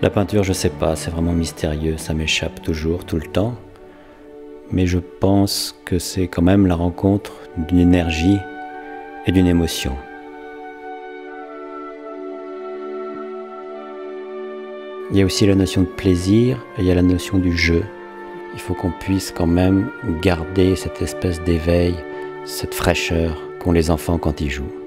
La peinture, je sais pas, c'est vraiment mystérieux, ça m'échappe toujours, tout le temps. Mais je pense que c'est quand même la rencontre d'une énergie et d'une émotion. Il y a aussi la notion de plaisir et il y a la notion du jeu. Il faut qu'on puisse quand même garder cette espèce d'éveil, cette fraîcheur qu'ont les enfants quand ils jouent.